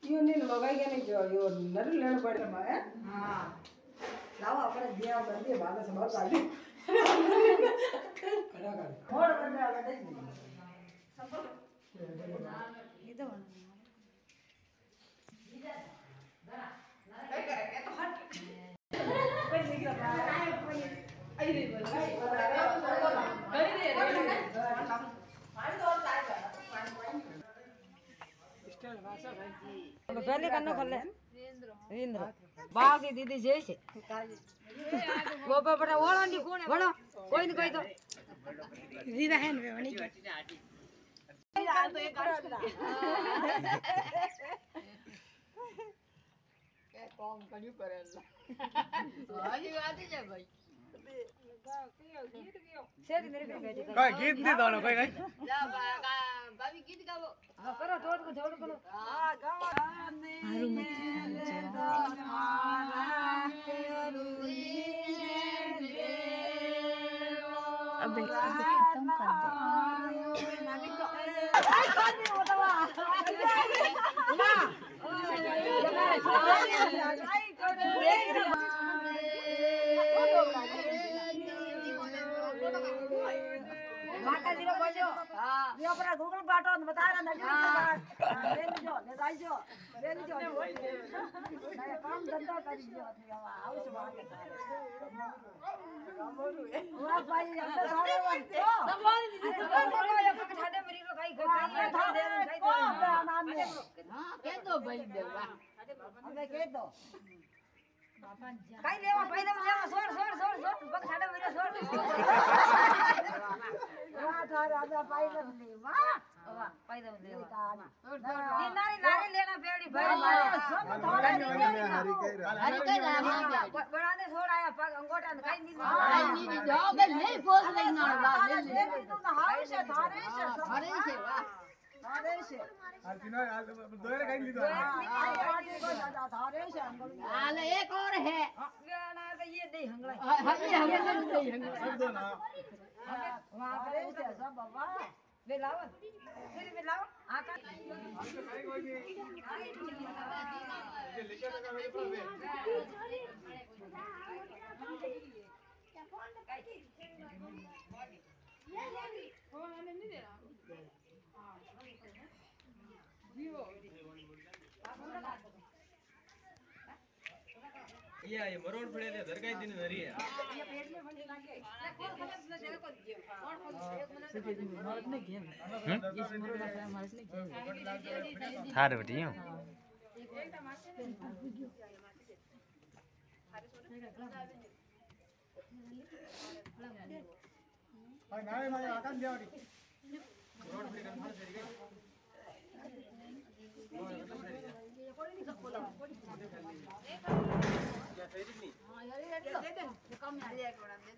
यो नहीं लगाई के नहीं जो यो नर लेना पड़े मैं हां लाओ अपने दिया कर दिए बाद में सब डाल दे खड़ा कर मोड़ कर दे आगे दे सब ये तो कई करे के तो हट कोई नहीं कर रहा आई नहीं बोल गई दे रे पानी तो और लाए स्टाइल भाषा भाई जी पहले कन्नो खोले वीरेंद्र बाप की दीदी जैसे वो बड़ा ओलांडी कौन है बड़ा कोई नहीं कोई तो दीदा है ना वनी यार तो एक क्या काम करियो करेला आज आते जा भाई सेठ मेरे पे बैठे कोई गीत नहीं दोनों कोई नहीं जा भाभी गीत गाओ हां करो जोड़ को जोड़ करो हां गाओ हारू मत अबे खत्म कर दे माता जी को बोलो हां ये अपना गूगल बाटो बता रहा नजर ले लीजो ले जाइयो ले लीजो मैं काम धंधा कर लियो हाउस वाले वाह भाई अब तो सारे वाले सब बोल दीजिए ये पक ठाडे मरी रो खाई खाई को नाम में हां कह दो भाई देवा अबे कह दो काई लेवा पहले लेवा छोड़ पक ठाडे मरी छोड़ वाह थारा राजा पहले लेवा वाह पहले लेवा दिनारी नारी लेना पेड़ी भाई सब थोड़ा हरी कह बड़ा ने छोड़ आया पग अंगोटा काई नहीं जाओ नहीं पोस लेना ले तू ना हाउ से थारे से वाह थारे से और तीनों दोरे कहीं ली दो थारे से हां एक और है गाना तो ये दे हंगला हम दे हंगला सब दो ना वहां पर से सब बाबा वे लाओ फिर वे लाओ आका ये लेकर लगा मेरे पास क्या फोन लगाई थी ये फोन मैंने नहीं दे रहा ये मरोड़ पड़े थे दरगाह दिन नरी है ये पेट में बंद लागे कौन खबर ना तेरे को दियो और एक मिनट भारत में गेम भारत में गेम हार बटियो एकदम आसे भाई नाय नाय आकान देवारी रोड पे कर मार देरी हां यार ये दे दे कम यार एक बड़ा दे